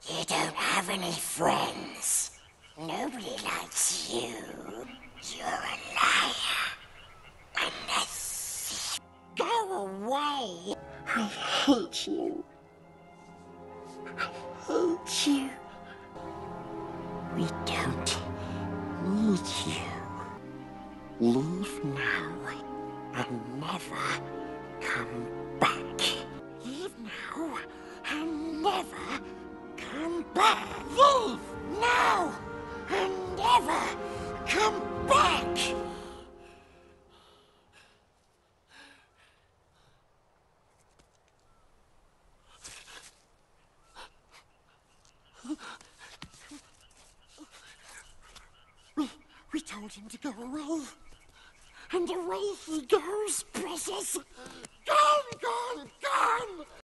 You don't have any friends. Nobody likes you. You're a liar. Unless you go away. I hate you. I hate you. We don't need you. Leave now and never come back. Leave now and never come back. Leave now and never come back. We told him to go away. And away he goes, precious. Gone, gone, gone!